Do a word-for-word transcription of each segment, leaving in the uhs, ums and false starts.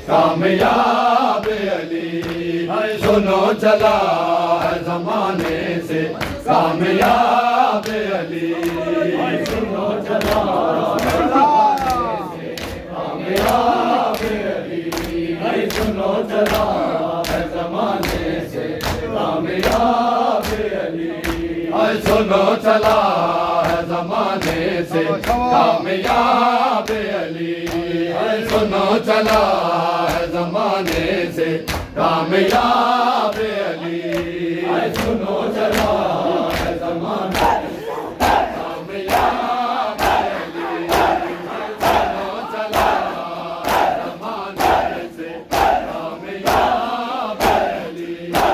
कामयाब अली। सुनो चला है जमाने से कामयाब अली। सुनो चला है जमाने से कामयाब अली। सुनो चला है जमाने से कामयाब अली। सुनो चला है जमाने से कामयाब अली। सुनो चला है जमाने से कामयाब अली। सुनो चला है जमाने कामयाब अली। सुनो चला है जमाने से कामयाब अली।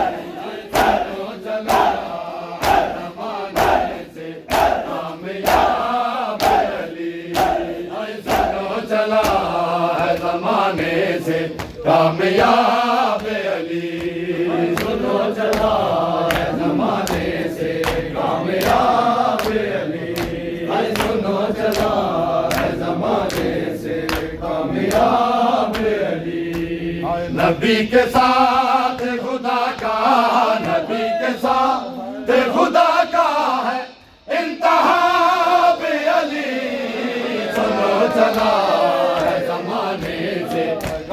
सुनो चला है जमाने से कामयाब अली। सुनो चला है जमाने से कामयाब अली। सुनो चला है जमाने से कामयाब अली। सुनो चला है जमाने से कामयाब अली। नबी के साथ खुदा का, नबी के साथ खुदा का है इंतहाब अली। सुनो चला है जमाने से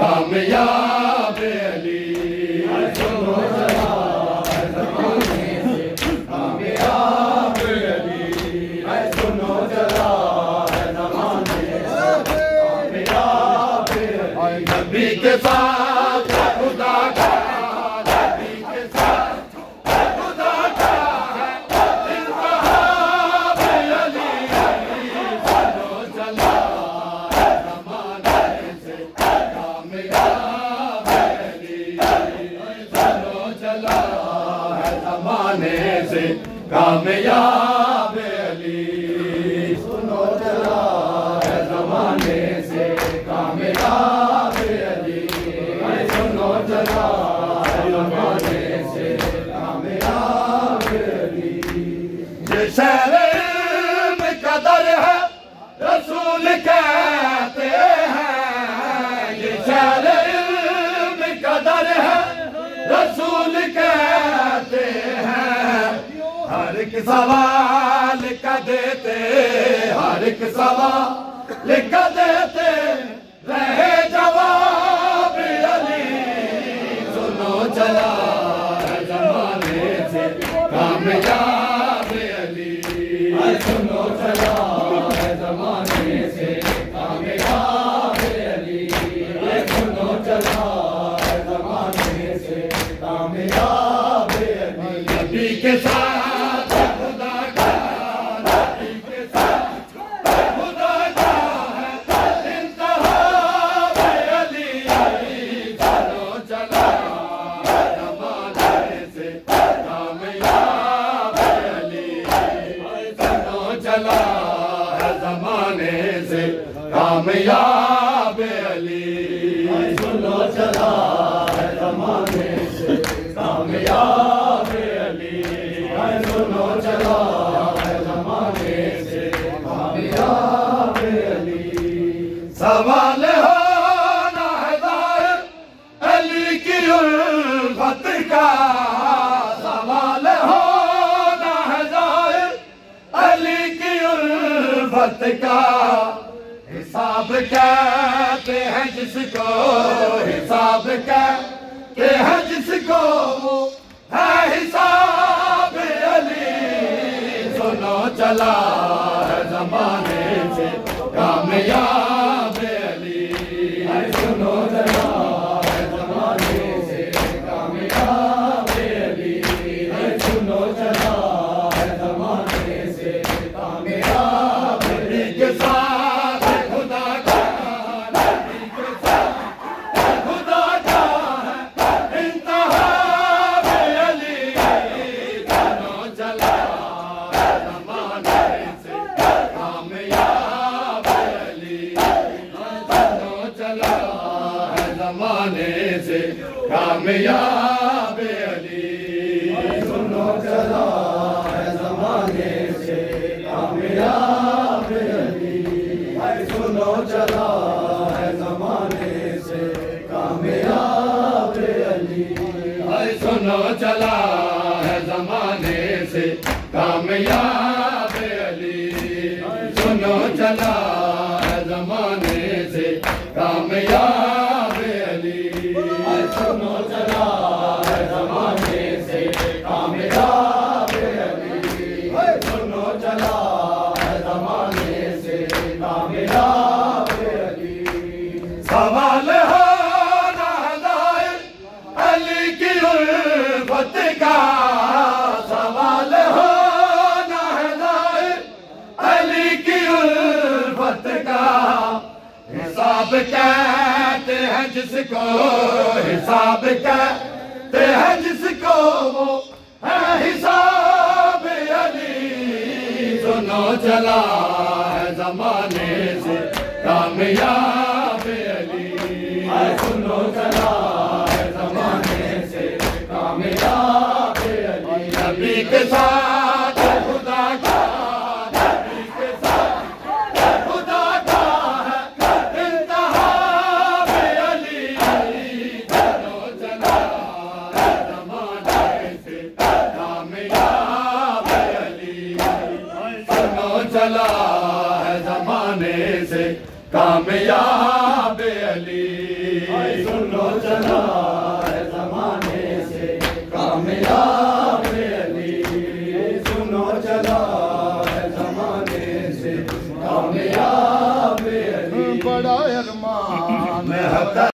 कामयाब अली। सुनो चला है जमाने से कामयाब अली। सुनो चला है जमाने से कामयाब अली। नबी के साथ खुदा का, नबी के साथ खुदा का है इंतहाब अली। सुनो चला है जमाने से कामयाब अली। सुनो चला है जमाने से कामयाब अली। सुनो चला है जमाने से कामयाब अली। सुनो चला है जमाने से कामयाब अली। ये शहर में कदर है रसूल कहते हैं। ये शहर में कदर है रसूल कहते हैं। हर एक सवाल का देते, हर एक सवाल का देते रहे जवाब अली। सुनो चला है जमाने से कामयाब अली। सुनो चला है जमाने से कामयाब अली। सुनो चला है जमाने से कामयाब अली। नबी के साथ खुदा का, नबी के साथ खुदा का है इंतहाब अली। सुनो चला है जमाने से कामयाब अली। सुनो चला है जमाने से कामयाब अली। सुनो चला है जमाने से कामयाब अली। सुनो चला है जमाने से कामयाब अली। सवाल हो ना है ज़ाहिर अली की उल्फत का। सवाल हो ना है ज़ाहिर अली की उल्फत का। हिसाब कहते हैं जिसको, हिसाब कहते हैं जिसको है हिसाब अली। सुनो चला है जमाने से कामयाब अली। सुनो चला है जमाने से कामयाब अली। सुनो चला है जमाने से कामयाब अली। के साथ खुदा का, नबी के साथ खुदा का है इंतहाब अली। सुनो चला है जमाने से कामयाब अली। सुनो चला है जमाने से कामयाब अली। सुनो चला है जमाने से कामयाब अली। सुनो चला है जमाने से काम सुनो चला है जमाने से कामयाब अली, सुनो चला है जमाने से कामयाब अली, सुनो चला है जमाने से कामयाब अली, सुनो चला है जमाने से कामयाब अली। सवाल हो अली की उल्फत का, सवाल हो ना है अली की उल्फत का, हिसाब कहते हैं जिसको, हिसाब कहते हैं जिसको, वो है हिसाब अली। सुनो चला है जमाने से कामयाब अली, सुनो चला नबी के साथ खुदा का, नबी के साथ खुदा का है इंतहाब अली, सुनो चला है जमाने से कामयाब अली, सुनो चला है जमाने से कामयाब अली।